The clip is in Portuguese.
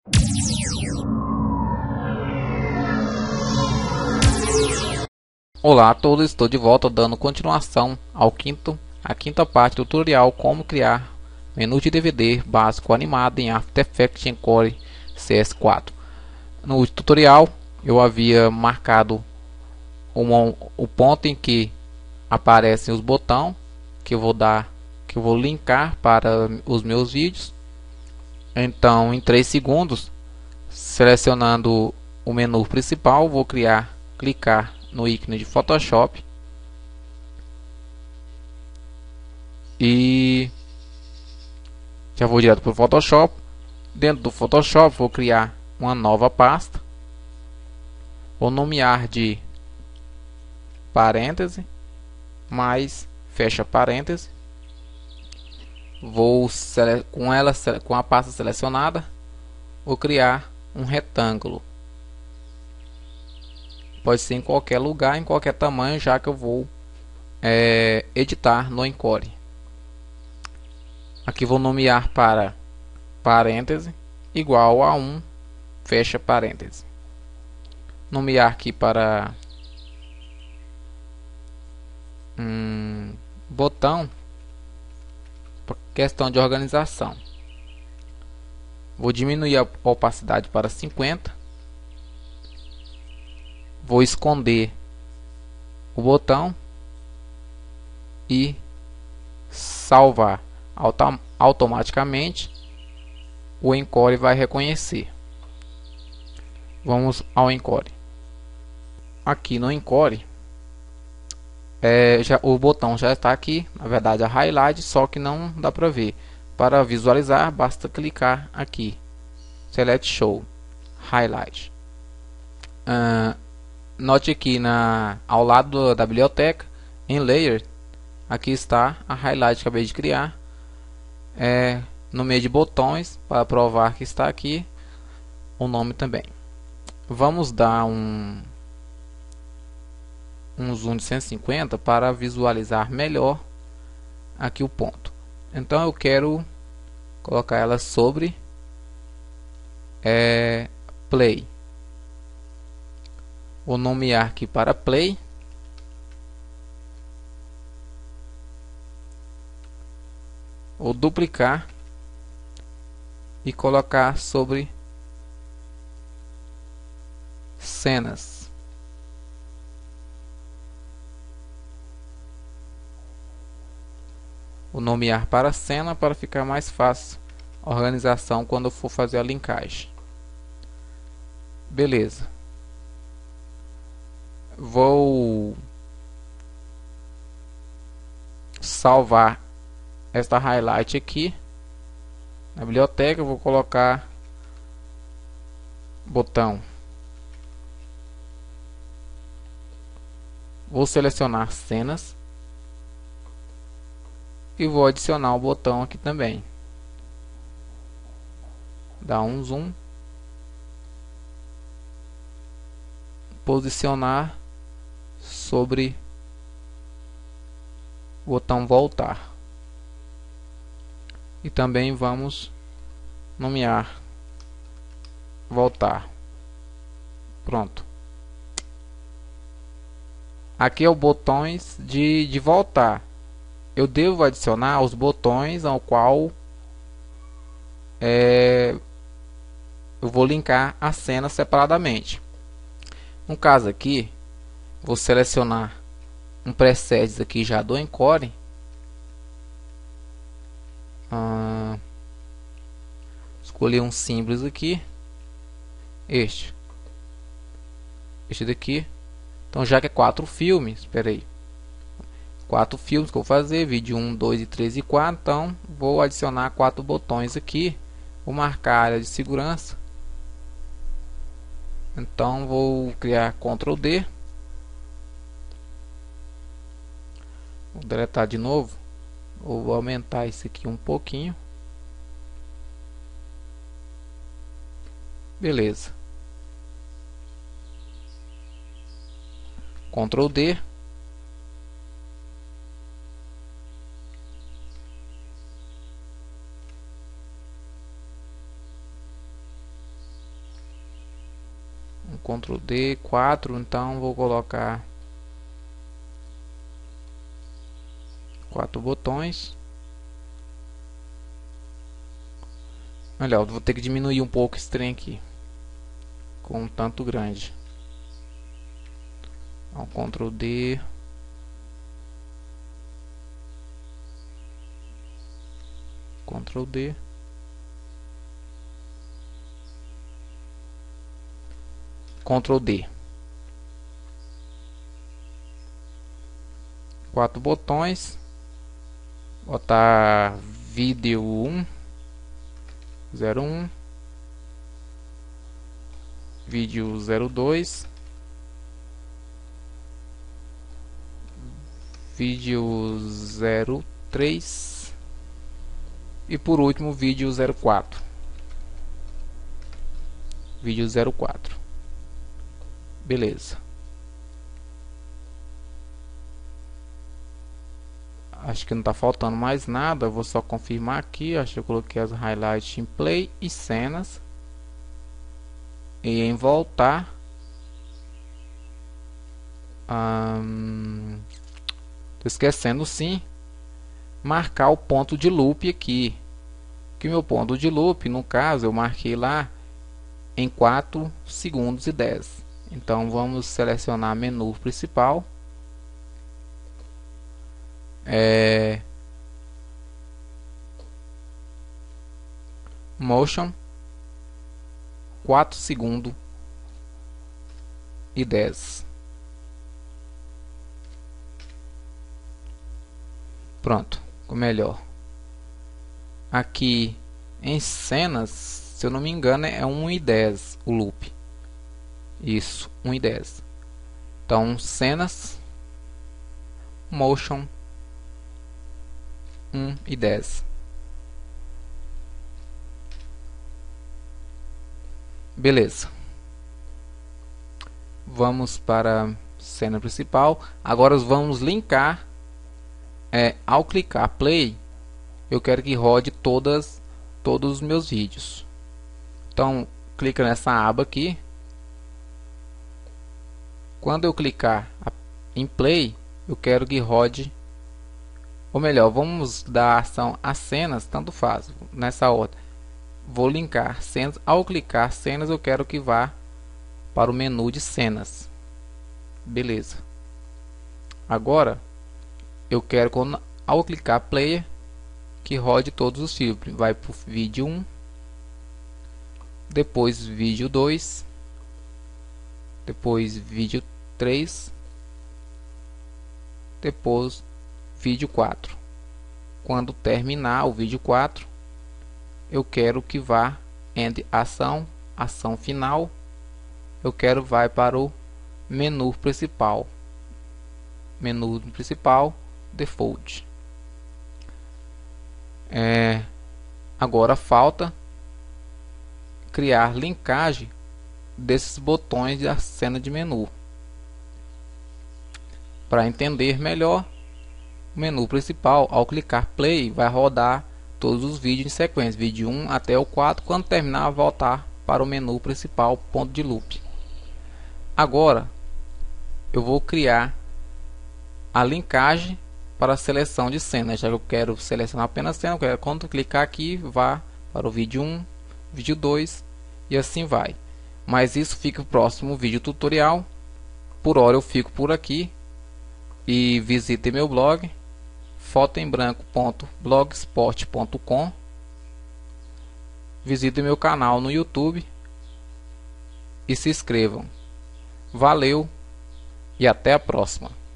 Olá a todos, estou de volta dando continuação à quinta parte do tutorial como criar menu de DVD básico animado em After Effects Encore CS4. No tutorial eu havia marcado o ponto em que aparecem os botões que eu vou linkar para os meus vídeos. Então, em 3 segundos, selecionando o menu principal, vou clicar no ícone de Photoshop e já vou direto para o Photoshop. Dentro do Photoshop vou criar uma nova pasta, vou nomear de parêntese mais fecha parêntese. Vou com a pasta selecionada, vou criar um retângulo. Pode ser em qualquer lugar, em qualquer tamanho, já que eu vou editar no Encore. Aqui vou nomear para parêntese igual a 1 fecha parêntese. Nomear aqui para botão, por questão de organização. Vou diminuir a opacidade para 50. Vou esconder o botão e salvar. Automaticamente o Encore vai reconhecer. Vamos ao Encore. Aqui no Encore o botão já está aqui, na verdade a highlight, só que não dá para ver. Para visualizar basta clicar aqui, Select Show Highlight. Note aqui ao lado da biblioteca, em Layer, aqui está a highlight que acabei de criar. No meio de botões, para provar que está aqui o nome também. Vamos dar um zoom de 150 para visualizar melhor aqui o ponto. Então eu quero colocar ela sobre Play. Vou nomear aqui para Play. Vou duplicar e colocar sobre cenas. Vou nomear para cena para ficar mais fácil a organização quando eu for fazer a linkagem. Beleza. Vou salvar esta highlight aqui na biblioteca. Vou colocar botão. Vou selecionar cenas e vou adicionar o botão aqui também. Dá um zoom, posicionar sobre o botão voltar. E também vamos nomear voltar. Pronto. Aqui é o botões de voltar. Eu devo adicionar os botões ao qual eu vou linkar a cena separadamente. No caso aqui, vou selecionar um presets aqui já do Encore. Escolher um simples aqui. Este daqui. Então já que é 4 filmes, espera aí. 4 filmes que eu vou fazer, vídeo 1, 2, 3 e 4. Então vou adicionar 4 botões aqui. Vou marcar a área de segurança. Então vou criar Ctrl D. Vou deletar de novo. Vou aumentar isso aqui um pouquinho. Beleza. Ctrl D. Ctrl D, 4, então vou colocar 4 botões. Olha, eu vou ter que diminuir um pouco esse trem aqui, com um tanto grande. Então, Ctrl D, Ctrl D, Ctrl D. 4 botões. Botar vídeo 1, 01, vídeo 02, vídeo 03 e por último vídeo 04. Vídeo 04. Beleza. Acho que não está faltando mais nada. Eu vou só confirmar aqui. Acho que eu coloquei as highlights em play e cenas. E em voltar. Tô esquecendo sim. Marcar o ponto de loop aqui. Que meu ponto de loop, no caso, eu marquei lá em 4 segundos e 10. Então vamos selecionar menu principal. Motion 4 segundos e 10. Pronto, ficou melhor. Aqui em cenas, se eu não me engano, é 1 e 10 o loop. Isso, 1 e 10. Então, cenas, motion 1 e 10. Beleza. Vamos para a cena principal. Agora vamos linkar. Ao clicar play, eu quero que rode todos os meus vídeos. Então, clica nessa aba aqui. Quando eu clicar em play, eu quero que rode, ou melhor, vamos dar ação às cenas, tanto faz, nessa ordem. Vou linkar cenas. Ao clicar cenas, eu quero que vá para o menu de cenas. Beleza. Agora, eu quero, ao clicar player, que rode todos os filtros. Vai para o vídeo 1, depois vídeo 2, depois vídeo 3, depois vídeo 4. Quando terminar o vídeo 4, eu quero que vá end ação, ação final. Eu quero vai para o menu principal. Menu principal, default. Agora falta criar linkagem desses botões da cena de menu. Para entender melhor, o menu principal, ao clicar play, vai rodar todos os vídeos em sequência, vídeo 1 até o 4. Quando terminar, voltar para o menu principal, ponto de loop. Agora eu vou criar a linkagem para a seleção de cenas. Já que eu quero selecionar apenas cena, eu quero, quando clicar aqui, vá para o vídeo 1, vídeo 2 e assim vai. Mas isso fica no próximo vídeo tutorial. Por hora eu fico por aqui e visite meu blog fotoembranco.blogspot.com. Visite meu canal no YouTube e se inscrevam. Valeu e até a próxima.